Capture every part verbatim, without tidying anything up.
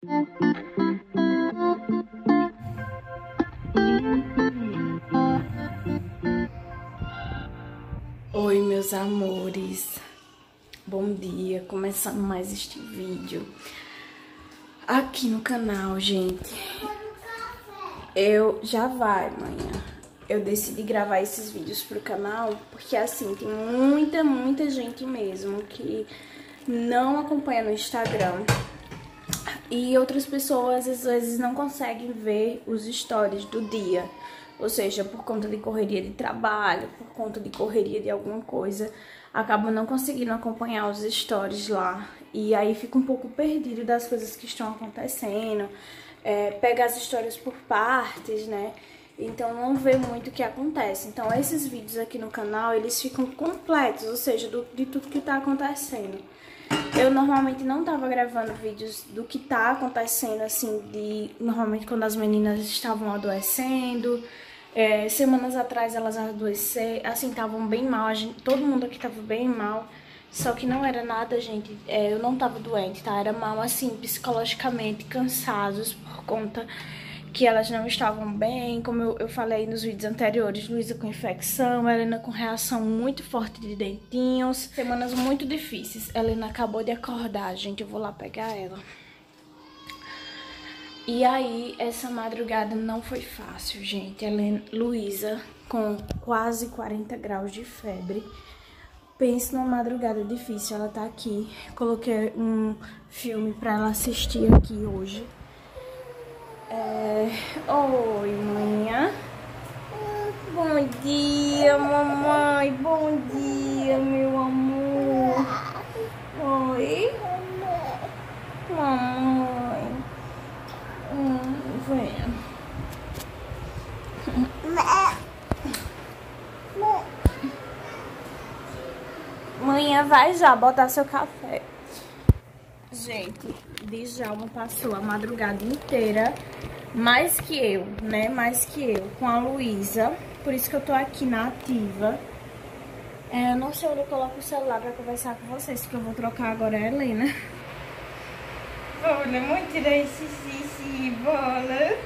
Oi, meus amores, bom dia, começando mais este vídeo aqui no canal, gente. Eu, já vai, manhã, eu decidi gravar esses vídeos pro canal, porque assim, tem muita, muita gente mesmo que não acompanha no Instagram. E outras pessoas, às vezes, não conseguem ver os stories do dia. Ou seja, por conta de correria de trabalho, por conta de correria de alguma coisa, acabam não conseguindo acompanhar os stories lá. E aí fica um pouco perdido das coisas que estão acontecendo. É, pega as histórias por partes, né? Então não vê muito o que acontece. Então esses vídeos aqui no canal, eles ficam completos, ou seja, do, de tudo que tá acontecendo. Eu normalmente não tava gravando vídeos do que tá acontecendo, assim, de... Normalmente quando as meninas estavam adoecendo, é, semanas atrás elas adoeceram, assim, estavam bem mal, a gente, todo mundo aqui tava bem mal, só que não era nada, gente, é, eu não tava doente, tá? Era mal, assim, psicologicamente, cansados por conta que elas não estavam bem, como eu, eu falei nos vídeos anteriores, Luísa com infecção, Helena com reação muito forte de dentinhos, semanas muito difíceis. Helena acabou de acordar, gente, eu vou lá pegar ela. E aí, essa madrugada não foi fácil, gente. Helena, Luísa com quase quarenta graus de febre. Pense numa madrugada difícil, ela tá aqui. Coloquei um filme pra ela assistir aqui hoje. É... Oi, manhã. Bom dia, mamãe. Bom dia, meu amor. Oi. Mamãe. Hum, venha. Manhã vai já botar seu café. Gente, Djalma passou a madrugada inteira, mais que eu, né? Mais que eu, com a Luísa. Por isso que eu tô aqui na ativa. É, eu não sei onde eu coloco o celular pra conversar com vocês, porque eu vou trocar agora a Helena. Bola, muito tirei xixi, bola.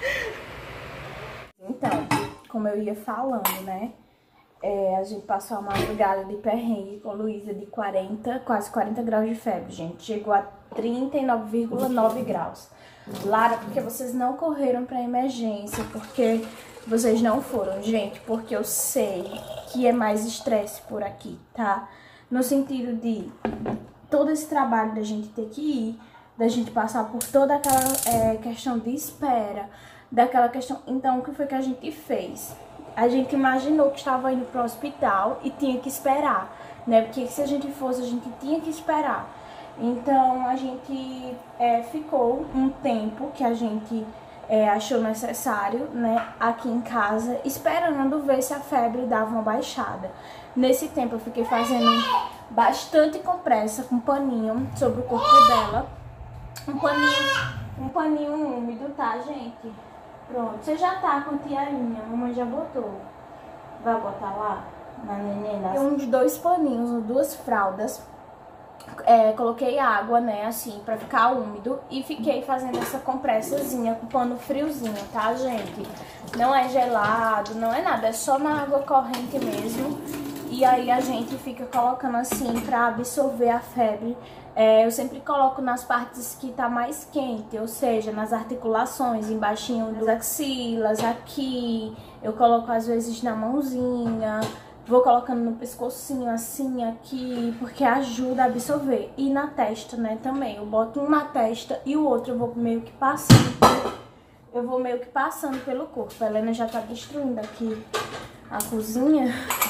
Então, como eu ia falando, né? É, a gente passou a madrugada de perrengue com a Luísa de quarenta, quase quarenta graus de febre, gente. Chegou a trinta e nove vírgula nove graus. Lara, porque vocês não correram pra emergência, porque vocês não foram, gente, porque eu sei que é mais estresse por aqui, tá? No sentido de todo esse trabalho da gente ter que ir, da gente passar por toda aquela é, questão de espera, daquela questão... Então, o que foi que a gente fez? A gente imaginou que estava indo para o hospital e tinha que esperar, né? Porque se a gente fosse, a gente tinha que esperar. Então, a gente é, ficou um tempo que a gente é, achou necessário, né? Aqui em casa, esperando ver se a febre dava uma baixada. Nesse tempo, eu fiquei fazendo bastante compressa com paninho sobre o corpo dela. Um paninho, um paninho úmido, tá, gente? Pronto, você já tá com a tiarinha, a mamãe já botou. Vai botar lá na neném? Tem uns dois paninhos, duas fraldas. É, coloquei água, né, assim, pra ficar úmido. E fiquei fazendo essa compressazinha com pano friozinho, tá, gente? Não é gelado, não é nada, é só na água corrente mesmo. E aí a gente fica colocando assim pra absorver a febre. É, eu sempre coloco nas partes que tá mais quente, ou seja, nas articulações, embaixinho das axilas, aqui. Eu coloco às vezes na mãozinha, vou colocando no pescocinho, assim, aqui, porque ajuda a absorver. E na testa, né, também. Eu boto um na testa e o outro eu vou meio que passando, eu vou meio que passando pelo corpo. A Helena já tá destruindo aqui a cozinha,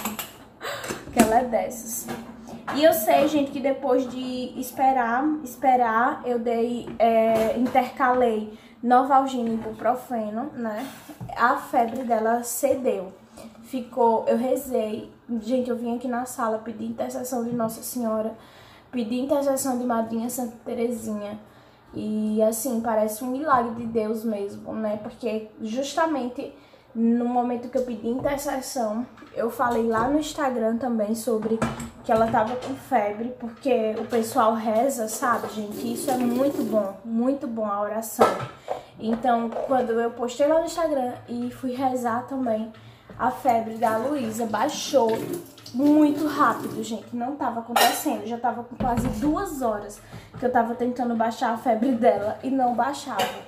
que ela é dessas. E eu sei, gente, que depois de esperar, esperar, eu dei, é, intercalei Novalgina e Ibuprofeno, né? A febre dela cedeu. Ficou, eu rezei. Gente, eu vim aqui na sala pedir intercessão de Nossa Senhora, pedir intercessão de Madrinha Santa Terezinha. E assim, parece um milagre de Deus mesmo, né? Porque justamente no momento que eu pedi intercessão, eu falei lá no Instagram também sobre que ela tava com febre, porque o pessoal reza, sabe, gente? Isso é muito bom, muito bom a oração. Então, quando eu postei lá no Instagram e fui rezar também, a febre da Luísa baixou muito rápido, gente. Não tava acontecendo, já tava com quase duas horas que eu tava tentando baixar a febre dela e não baixava.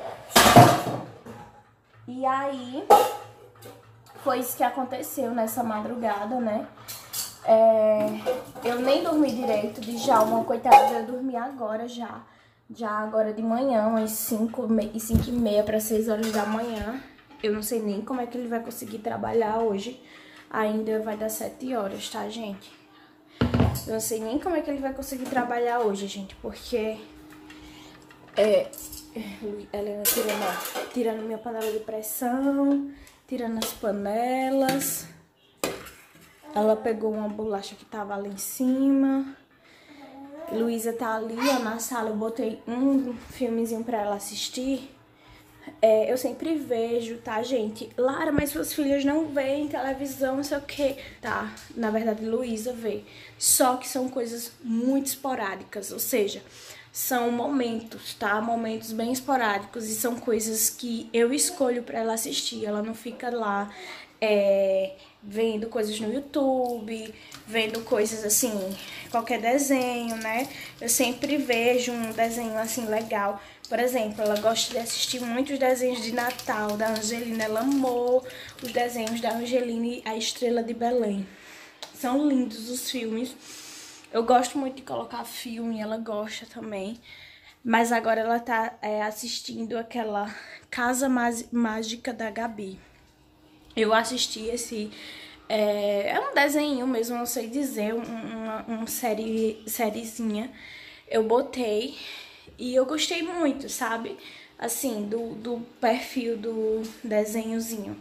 E aí, foi isso que aconteceu nessa madrugada, né? É, eu nem dormi direito, de Djalma, coitada, eu dormi agora já. Já agora de manhã, umas cinco e meia para seis horas da manhã. Eu não sei nem como é que ele vai conseguir trabalhar hoje. Ainda vai dar sete horas, tá, gente? Eu não sei nem como é que ele vai conseguir trabalhar hoje, gente, porque... É... Helena tirando, tirando minha panela de pressão, tirando as panelas. Ela pegou uma bolacha que tava ali em cima. Luísa tá ali, ó, na sala. Eu botei um filmezinho pra ela assistir. É, eu sempre vejo, tá, gente? Lara, mas suas filhas não veem televisão, não sei o que. Tá, na verdade, Luísa vê. Só que são coisas muito esporádicas, ou seja, são momentos, tá? Momentos bem esporádicos e são coisas que eu escolho pra ela assistir. Ela não fica lá é, vendo coisas no YouTube, vendo coisas assim, qualquer desenho, né? Eu sempre vejo um desenho assim legal. Por exemplo, ela gosta de assistir muitos desenhos de Natal da Angelina. Ela amou os desenhos da Angelina e a Estrela de Belém. São lindos os filmes. Eu gosto muito de colocar filme, ela gosta também. Mas agora ela tá é, assistindo aquela Casa Mágica da Gabi. Eu assisti esse... É, é um desenho mesmo, não sei dizer, um, uma, uma série, sériezinha. Eu botei e eu gostei muito, sabe? Assim, do, do perfil do desenhozinho.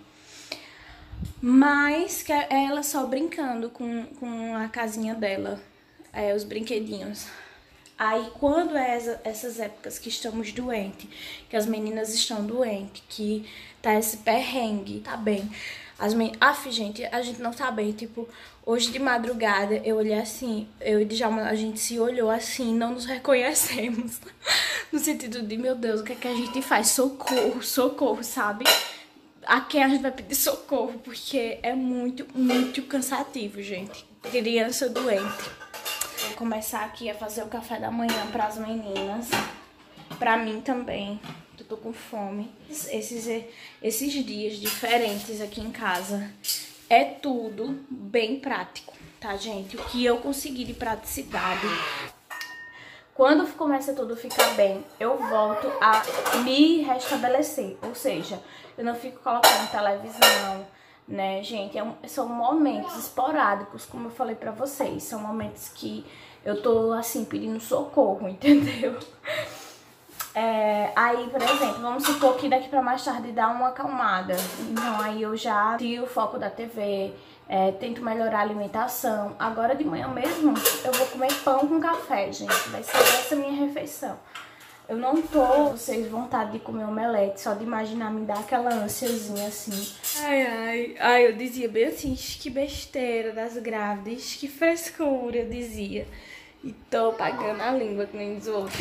Mas que é ela só brincando com, com a casinha dela, é, os brinquedinhos. Aí, quando é essa, essas épocas que estamos doentes, que as meninas estão doentes, que tá esse perrengue, tá bem. As meninas... Aff, gente, a gente não tá bem. Tipo, hoje de madrugada, eu olhei assim, eu e Djalma, a gente se olhou assim, não nos reconhecemos. No sentido de, meu Deus, o que é que a gente faz? Socorro, socorro, sabe? A quem a gente vai pedir socorro, porque é muito, muito cansativo, gente. Criança doente. Vou começar aqui a fazer o café da manhã para as meninas, para mim também, eu tô com fome. Esses, esses dias diferentes aqui em casa é tudo bem prático, tá, gente? O que eu consegui de praticidade. Quando começa tudo a ficar bem, eu volto a me restabelecer, ou seja, eu não fico colocando televisão, né, gente? É um, são momentos esporádicos, como eu falei pra vocês. São momentos que eu tô, assim, pedindo socorro, entendeu? É, aí, por exemplo, vamos supor que daqui pra mais tarde dá uma acalmada. Então, aí eu já tiro o foco da T V, é, tento melhorar a alimentação. Agora, de manhã mesmo, eu vou comer pão com café, gente. Vai ser essa minha refeição. Eu não tô, vocês, vontade de comer omelete, só de imaginar me dá aquela ânsiazinha assim. Ai, ai, ai, eu dizia bem assim, que besteira das grávidas, que frescura, eu dizia. E tô pagando a língua que nem os outros.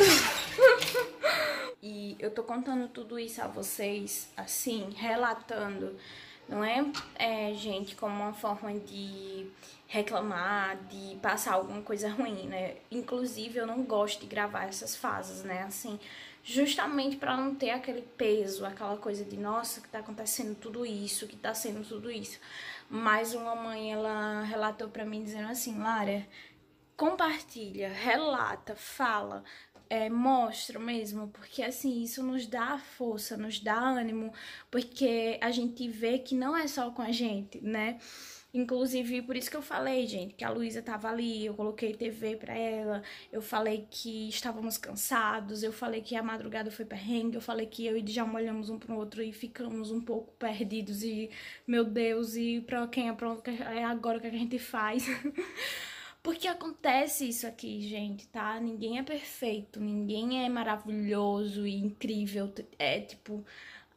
E eu tô contando tudo isso a vocês, assim, relatando. Não é, é, gente, como uma forma de reclamar, de passar alguma coisa ruim, né? Inclusive, eu não gosto de gravar essas fases, né? Assim, justamente pra não ter aquele peso, aquela coisa de, nossa, que tá acontecendo tudo isso, que tá sendo tudo isso. Mas uma mãe, ela relatou pra mim dizendo assim, Lara, compartilha, relata, fala, é, mostra mesmo, porque assim, isso nos dá força, nos dá ânimo, porque a gente vê que não é só com a gente, né? Inclusive, por isso que eu falei, gente, que a Luísa tava ali, eu coloquei T V pra ela, eu falei que estávamos cansados, eu falei que a madrugada foi perrengue, eu falei que eu e Djalma olhamos um pro outro e ficamos um pouco perdidos e, meu Deus, e pra quem é pronto, é agora o que a gente faz? Porque acontece isso aqui, gente, tá? Ninguém é perfeito, ninguém é maravilhoso e incrível. É tipo,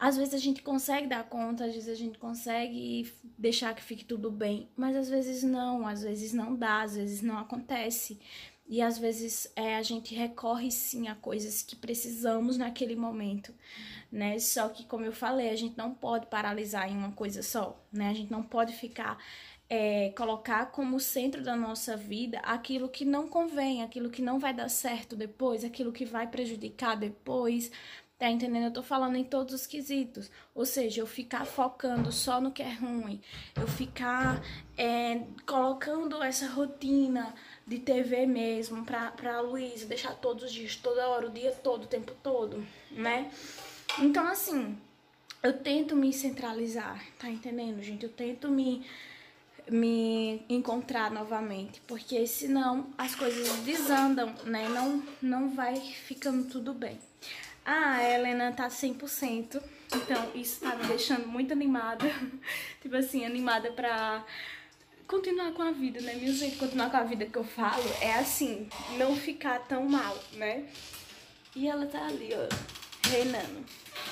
Às vezes a gente consegue dar conta, às vezes a gente consegue deixar que fique tudo bem, mas às vezes não, às vezes não dá, às vezes não acontece. E às vezes é, a gente recorre sim a coisas que precisamos naquele momento, né? Só que, como eu falei, a gente não pode paralisar em uma coisa só, né? A gente não pode ficar, é, colocar como centro da nossa vida aquilo que não convém, aquilo que não vai dar certo depois, aquilo que vai prejudicar depois. Tá entendendo? Eu tô falando em todos os quesitos. Ou seja, eu ficar focando só no que é ruim. Eu ficar é, colocando essa rotina de T V mesmo pra, pra Luísa, deixar todos os dias, toda hora, o dia todo, o tempo todo, né? Então, assim, eu tento me centralizar, tá entendendo, gente? Eu tento me, me encontrar novamente, porque senão as coisas desandam, né? Não, não vai ficando tudo bem. Ah, a Helena tá cem por cento, então isso tá me deixando muito animada, tipo assim, animada pra continuar com a vida, né? Meu jeito de continuar com a vida que eu falo é assim, não ficar tão mal, né? E ela tá ali, ó, reinando.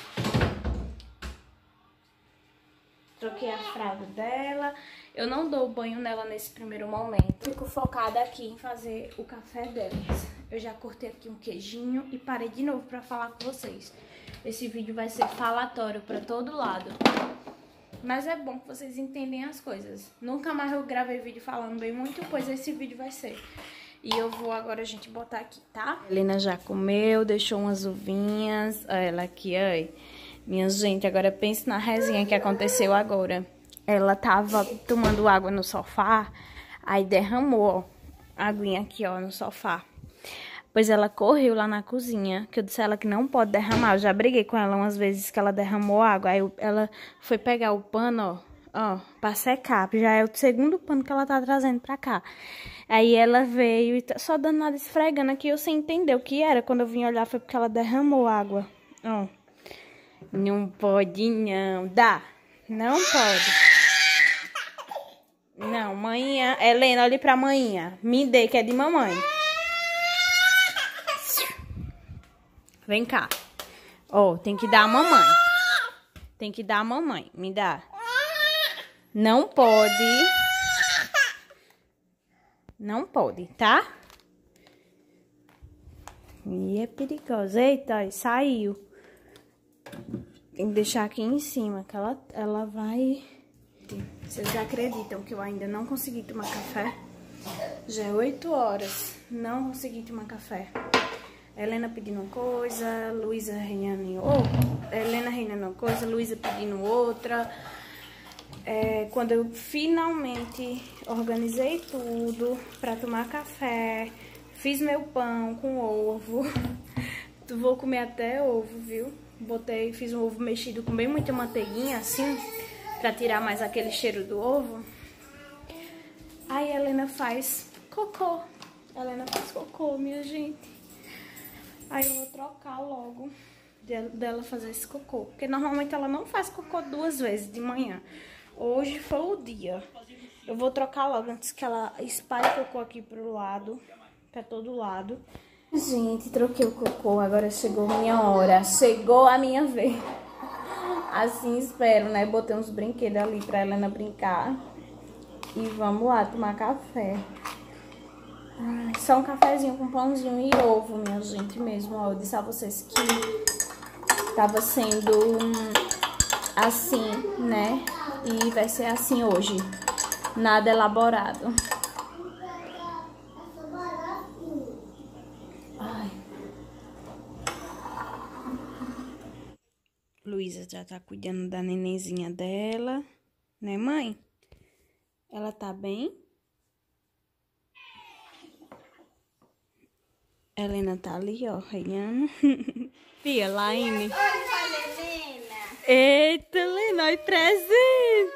Troquei a fralda dela, eu não dou banho nela nesse primeiro momento, fico focada aqui em fazer o café delas. Eu já cortei aqui um queijinho e parei de novo pra falar com vocês. Esse vídeo vai ser falatório pra todo lado. Mas é bom que vocês entendem as coisas. Nunca mais eu gravei vídeo falando bem muito, pois esse vídeo vai ser. E eu vou agora, a gente, botar aqui, tá? A Helena já comeu, deixou umas uvinhas. Olha ela aqui, ai. Minha gente, agora pense na resenha que aconteceu agora. Ela tava tomando água no sofá, aí derramou, ó, a aguinha aqui, ó, no sofá. Pois ela correu lá na cozinha, que eu disse a ela que não pode derramar. Eu já briguei com ela umas vezes que ela derramou água. Aí eu, ela foi pegar o pano, ó, ó, pra secar. Já é o segundo pano que ela tá trazendo pra cá. Aí ela veio e tá só dando nada esfregando aqui. Eu sem entender o que era. Quando eu vim olhar foi porque ela derramou água. Ó. Não pode não. Dá. Não pode. Não, manhã. Helena, olhe pra manhã. Me dê, que é de mamãe. Vem cá. Ó, oh, tem que dar a mamãe. Tem que dar a mamãe. Me dá. Não pode. Não pode, tá? E é perigoso. Eita, saiu. Tem que deixar aqui em cima, que ela, ela vai... Vocês acreditam que eu ainda não consegui tomar café? Já é oito horas. Não consegui tomar café. Helena pedindo uma coisa, Luísa reinando outra. Helena reinando uma coisa, Luísa pedindo outra. É, quando eu finalmente organizei tudo pra tomar café, fiz meu pão com ovo. Vou comer até ovo, viu? Botei, fiz um ovo mexido com bem muita manteiguinha, assim, pra tirar mais aquele cheiro do ovo. Aí a Helena faz cocô. A Helena faz cocô, minha gente. Aí eu vou trocar logo dela fazer esse cocô. Porque normalmente ela não faz cocô duas vezes de manhã. Hoje foi o dia. Eu vou trocar logo antes que ela espalhe o cocô aqui pro lado. Pra todo lado. Gente, troquei o cocô. Agora chegou a minha hora. Chegou a minha vez. Assim espero, né? Botei uns brinquedos ali pra Helena brincar. E vamos lá tomar café. Ai, só um cafezinho com pãozinho e ovo, minha gente, mesmo. Ó, eu disse a vocês que tava sendo assim, né? E vai ser assim hoje. Nada elaborado. Ai. Luísa já tá cuidando da nenenzinha dela, né, mãe? Ela tá bem? Helena tá ali, ó, reinando. Fia, Laine. Oi, Helena. Eita, Helena, olha presente.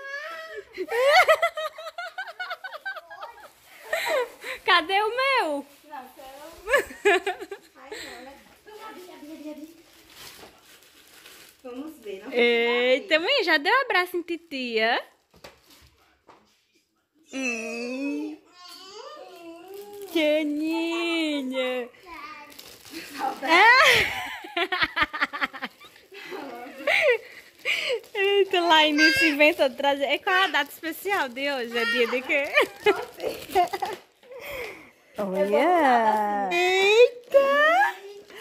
Cadê o meu? Não, quero... Ai, não, né? Vamos ver, não? Eita, mãe, já deu um abraço em titia? Hum. Caninha. A Início inventou de trazer. É qual é a data especial de hoje? É dia de quê? Olha! Eita!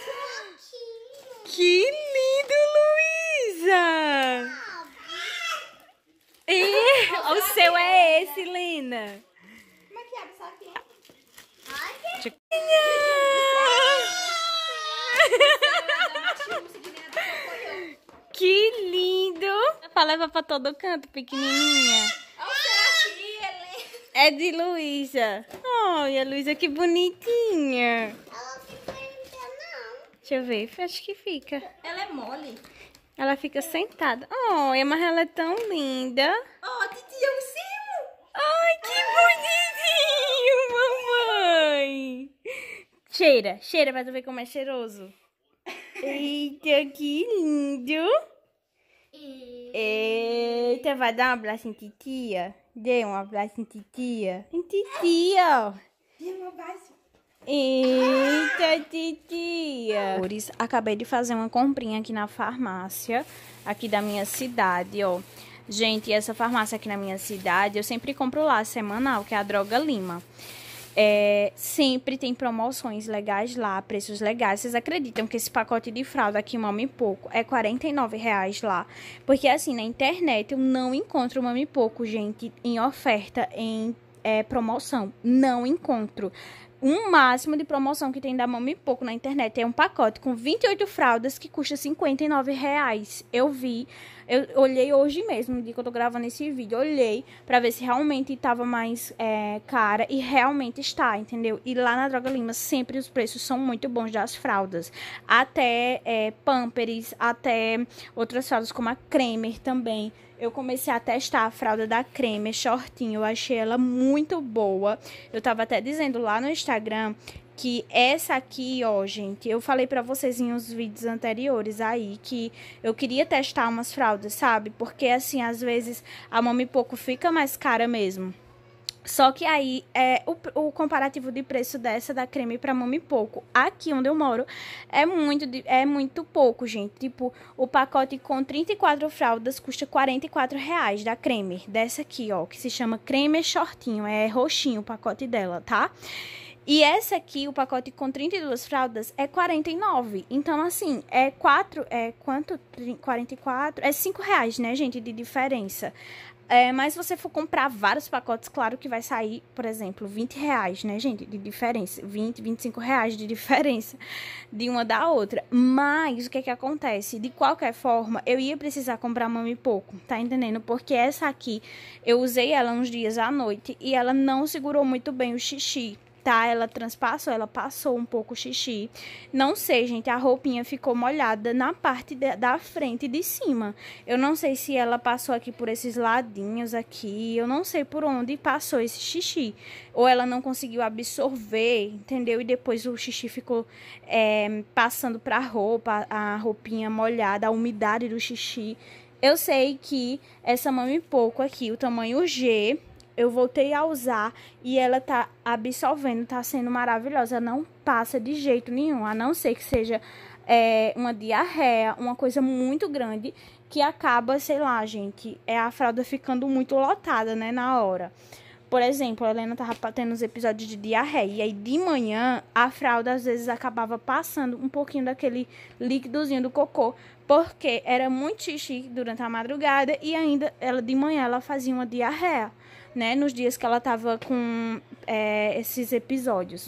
Que lindo, Luísa! E o seu é esse, Lina. Como é que abre isso aqui? Que lindo! Leva pra todo canto, pequenininha. É de Luísa. Olha, Luísa, que bonitinha. Ela fica ainda não. Deixa eu ver, acho que fica. Ela é mole. Ela fica sentada. Olha, mas ela é tão linda. Ó, titia, o seu. Ai, que bonitinho, mamãe. Cheira, cheira pra tu ver como é cheiroso. Eita, que lindo. Eita, vai dar um abraço em titia? Dê um abraço em titia. Em titia, ó. Dê um abraço. Eita, titia. Acabei de fazer uma comprinha aqui na farmácia, aqui da minha cidade, ó. Gente, essa farmácia aqui na minha cidade, eu sempre compro lá, semanal, que é a Droga Lima. É, sempre tem promoções legais lá, preços legais. Vocês acreditam que esse pacote de fralda aqui, Mami Pouco, é quarenta e nove reais lá? Porque assim, na internet eu não encontro Mami Pouco, gente, em oferta, em é, promoção. Não encontro. Um máximo de promoção que tem da Mami Pouco na internet é um pacote com vinte e oito fraldas que custa cinquenta e nove reais. Eu vi, eu olhei hoje mesmo, no dia que eu tô gravando esse vídeo, olhei pra ver se realmente tava mais é, cara e realmente está, entendeu? E lá na Droga Lima sempre os preços são muito bons das fraldas. Até é, Pampers, até outras fraldas como a Cremer também. Eu comecei a testar a fralda da Cremer shortinho, eu achei ela muito boa. Eu tava até dizendo lá no Instagram que essa aqui, ó, gente, eu falei pra vocês em uns vídeos anteriores aí que eu queria testar umas fraldas, sabe? Porque assim, às vezes a Mami Pouco fica mais cara mesmo. Só que aí, é, o, o comparativo de preço dessa da Creme pra Mami Pouco, aqui onde eu moro, é muito, é muito pouco, gente. Tipo, o pacote com trinta e quatro fraldas custa quarenta e quatro reais da Creme. Dessa aqui, ó, que se chama Creme Shortinho, é roxinho o pacote dela, tá? E essa aqui, o pacote com trinta e duas fraldas, é quarenta e nove. Então, assim, é quatro, é quanto? quarenta e quatro? É cinco reais, né, gente, de diferença. É, mas se você for comprar vários pacotes, claro que vai sair, por exemplo, vinte reais, né, gente, de diferença. vinte, vinte e cinco reais de diferença de uma da outra. Mas, o que que acontece? De qualquer forma, eu ia precisar comprar Mami Pouco, tá entendendo? Porque essa aqui, eu usei ela uns dias à noite e ela não segurou muito bem o xixi. Tá, ela transpassou, ela passou um pouco o xixi. Não sei, gente, a roupinha ficou molhada na parte de, da frente e de cima. Eu não sei se ela passou aqui por esses ladinhos aqui, eu não sei por onde passou esse xixi. Ou ela não conseguiu absorver, entendeu? E depois o xixi ficou é, passando pra roupa, a roupinha molhada, a umidade do xixi. Eu sei que essa Mami Pouco aqui, o tamanho G... eu voltei a usar e ela tá absorvendo, tá sendo maravilhosa. Não passa de jeito nenhum, a não ser que seja é, uma diarreia, uma coisa muito grande que acaba, sei lá, gente, é a fralda ficando muito lotada, né, na hora. Por exemplo, a Helena tava tendo uns episódios de diarreia e aí de manhã a fralda às vezes acabava passando um pouquinho daquele líquidozinho do cocô, porque era muito xixi durante a madrugada e ainda ela de manhã ela fazia uma diarreia, né, nos dias que ela tava com é, esses episódios.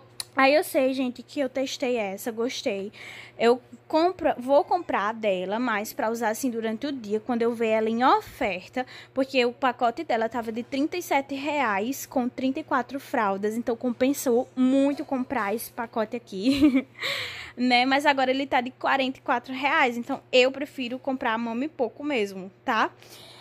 Aí eu sei, gente, que eu testei essa, gostei. Eu compro, vou comprar dela, mas pra usar assim durante o dia, quando eu ver ela em oferta, porque o pacote dela tava de trinta e sete reais com trinta e quatro fraldas, então compensou muito comprar esse pacote aqui, né? Mas agora ele tá de quarenta e quatro reais, então eu prefiro comprar a Mami Pouco mesmo, tá?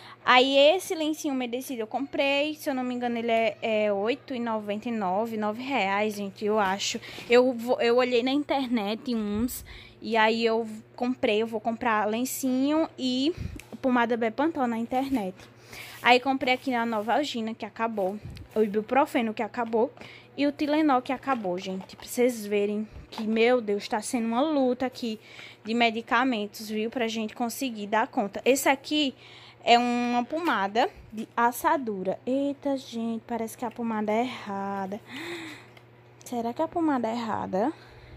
Aí esse lencinho umedecido eu comprei, se eu não me engano ele é, é oito reais e noventa e nove centavos, nove reais, gente, eu acho. Eu, vou, eu olhei na internet uns, e aí eu comprei, eu vou comprar lencinho e pomada Bepantol na internet. Aí comprei aqui na Novalgina, que acabou, o ibuprofeno que acabou, E o Tilenol que acabou, gente. Pra vocês verem que, meu Deus, tá sendo uma luta aqui de medicamentos, viu? Pra gente conseguir dar conta. Esse aqui é uma pomada de assadura. Eita, gente, parece que a pomada é errada. Será que a pomada é errada?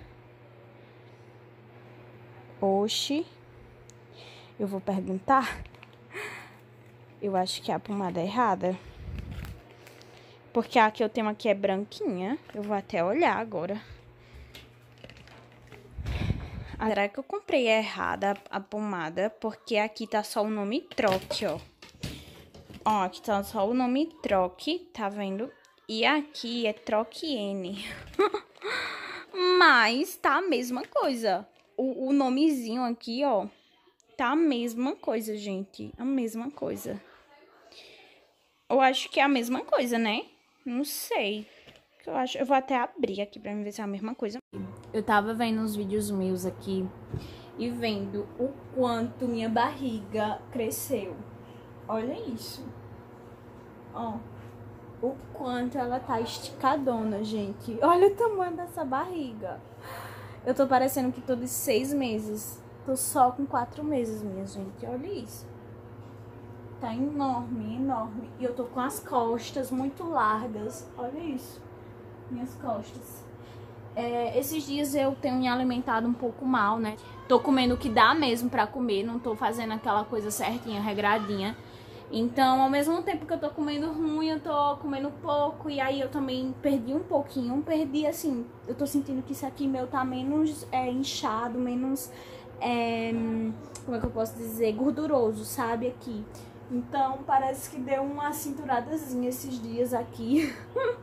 Oxi. Eu vou perguntar. Eu acho que a pomada é errada. Porque a que eu tenho aqui é branquinha. Eu vou até olhar agora. Será que eu comprei errada a pomada? Porque aqui tá só o nome Troque, ó. Ó, aqui tá só o nome Troque, tá vendo? E aqui é Troque N. Mas tá a mesma coisa. O, o nomezinho aqui, ó, tá a mesma coisa, gente. A mesma coisa. Eu acho que é a mesma coisa, né? Não sei. Eu acho, eu vou até abrir aqui pra ver se é a mesma coisa. Eu tava vendo uns vídeos meus aqui e vendo o quanto minha barriga cresceu. Olha isso. Ó, o quanto ela tá esticadona, gente. Olha o tamanho dessa barriga. Eu tô parecendo que tô de seis meses. Tô só com quatro meses, minha gente. Olha isso. Tá enorme, enorme. E eu tô com as costas muito largas. Olha isso. Minhas costas. É, esses dias eu tenho me alimentado um pouco mal, né? Tô comendo o que dá mesmo pra comer. Não tô fazendo aquela coisa certinha, regradinha. Então, ao mesmo tempo que eu tô comendo ruim, eu tô comendo pouco. E aí eu também perdi um pouquinho. Perdi, assim, eu tô sentindo que isso aqui meu tá menos é, inchado, menos... É, como é que eu posso dizer? Gorduroso, sabe? Aqui. Então, parece que deu uma cinturadazinha esses dias aqui.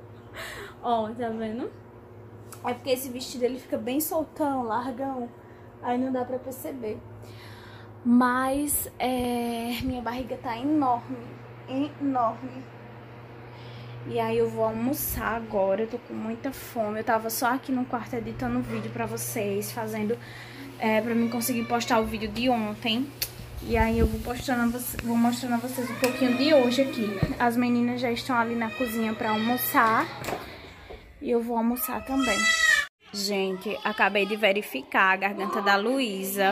Ó, tá vendo? É porque esse vestido, ele fica bem soltão, largão. Aí não dá pra perceber. Mas, é... minha barriga tá enorme. Enorme. E aí eu vou almoçar agora. Eu tô com muita fome. Eu tava só aqui no quarto editando vídeo pra vocês. Fazendo... É, pra mim conseguir postar o vídeo de ontem. E aí eu vou postando, vou mostrando a vocês um pouquinho de hoje aqui. As meninas já estão ali na cozinha pra almoçar. E eu vou almoçar também. Gente, acabei de verificar a garganta da Luísa.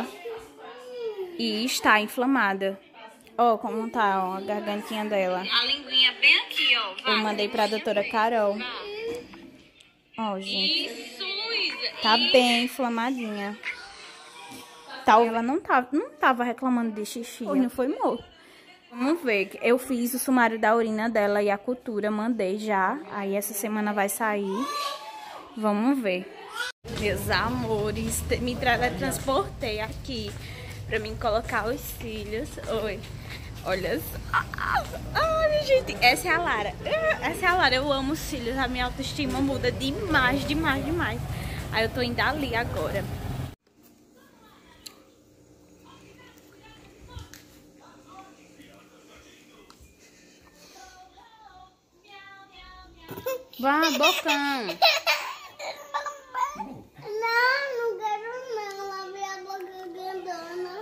E está inflamada. Ó, oh, como tá, ó, a gargantinha dela. A linguinha bem aqui, ó. Vai. Eu mandei pra doutora Carol. Ó, oh, gente. Isso, Luísa. Tá bem inflamadinha. Tal, ela não tava, não tava reclamando de xixi. Não foi morto. Vamos ver. Eu fiz o sumário da urina dela e a cultura, mandei já. Aí essa semana vai sair. Vamos ver. Meus amores, me transportei aqui pra mim colocar os cílios. Oi. Olha só. Ai, gente. Essa é a Lara. Essa é a Lara. Eu amo os cílios. A minha autoestima muda demais, demais, demais. Aí eu tô indo ali agora. Vá, bocão. Não, não quero não. Lavei a boca grandona.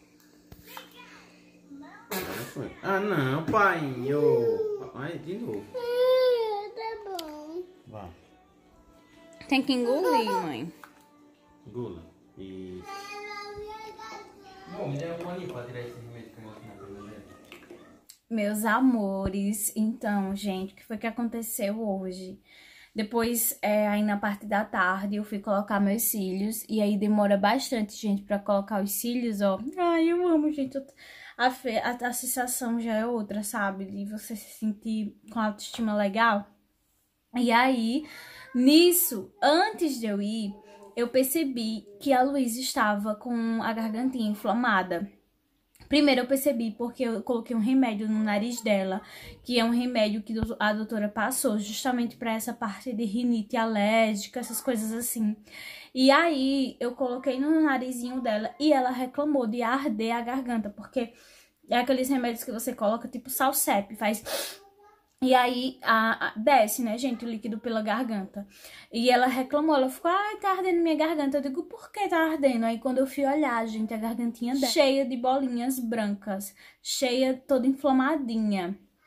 Ah, não, pai. Eu... Ai, de novo. Hum, tá bom. Vá. Tem que engolir, mãe. Gula. Isso. Bom, me dá um ali pra tirar esse remédio que eu mostro na primeira. Meus amores, então, gente, o que foi que aconteceu hoje? Depois, é, aí na parte da tarde, eu fui colocar meus cílios. E aí demora bastante, gente, pra colocar os cílios, ó. Ai, eu amo, gente. Eu, a, a, a sensação já é outra, sabe? De você se sentir com a autoestima legal. E aí, nisso, antes de eu ir, eu percebi que a Luísa estava com a gargantinha inflamada. Primeiro eu percebi porque eu coloquei um remédio no nariz dela, que é um remédio que a doutora passou justamente para essa parte de rinite alérgica, essas coisas assim. E aí eu coloquei no narizinho dela e ela reclamou de arder a garganta, porque é aqueles remédios que você coloca tipo Salsep, faz... E aí, a, a, desce, né, gente, o líquido pela garganta. E ela reclamou, ela ficou, ai, tá ardendo minha garganta. Eu digo, por que tá ardendo? Aí quando eu fui olhar, gente, a gargantinha dela, cheia de bolinhas brancas, cheia, toda inflamadinha.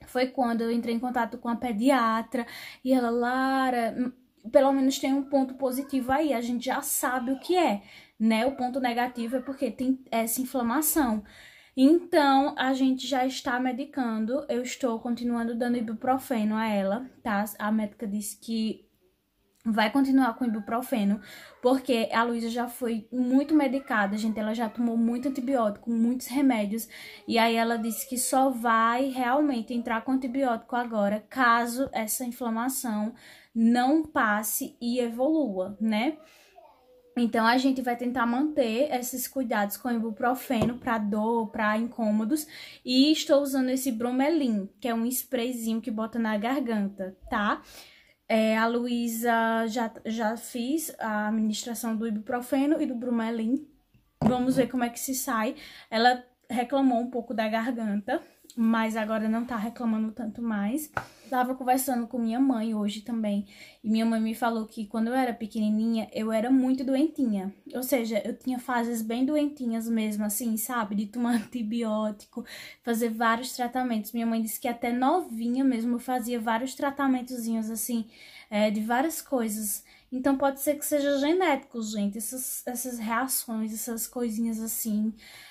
foi quando eu entrei em contato com a pediatra e ela, Lara, pelo menos tem um ponto positivo aí, a gente já sabe o que é, né? O ponto negativo é porque tem essa inflamação. Então, a gente já está medicando, eu estou continuando dando ibuprofeno a ela, tá? A médica disse que vai continuar com ibuprofeno, porque a Luísa já foi muito medicada, gente, ela já tomou muito antibiótico, muitos remédios, e aí ela disse que só vai realmente entrar com antibiótico agora, caso essa inflamação não passe e evolua, né? Então, a gente vai tentar manter esses cuidados com ibuprofeno para dor, para incômodos. E estou usando esse Bromelin, que é um sprayzinho que bota na garganta, tá? É, a Luísa já, já fiz a administração do ibuprofeno e do Bromelin. Vamos ver como é que se sai. Ela reclamou um pouco da garganta, mas agora não tá reclamando tanto mais. Tava conversando com minha mãe hoje também, e minha mãe me falou que quando eu era pequenininha, eu era muito doentinha. Ou seja, eu tinha fases bem doentinhas mesmo, assim, sabe? De tomar antibiótico, fazer vários tratamentos. Minha mãe disse que até novinha mesmo eu fazia vários tratamentozinhos, assim, é, de várias coisas. Então pode ser que seja genético, gente, essas, essas reações, essas coisinhas assim.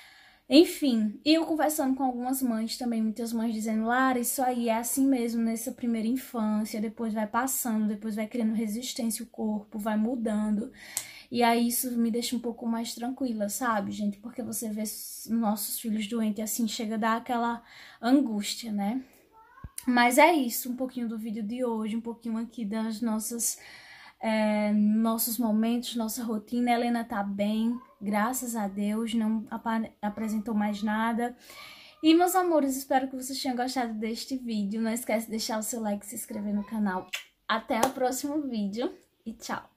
Enfim, e eu conversando com algumas mães também, muitas mães dizendo, Lara, isso aí é assim mesmo nessa primeira infância, depois vai passando, depois vai criando resistência o corpo, vai mudando. E aí isso me deixa um pouco mais tranquila, sabe, gente? Porque você vê nossos filhos doentes assim, chega a dar aquela angústia, né? Mas é isso, um pouquinho do vídeo de hoje, um pouquinho aqui das nossas... É, nossos momentos, nossa rotina. A Helena tá bem, graças a Deus, não ap apresentou mais nada. E, meus amores, espero que vocês tenham gostado deste vídeo. Não esquece de deixar o seu like e se inscrever no canal. Até o próximo vídeo e tchau!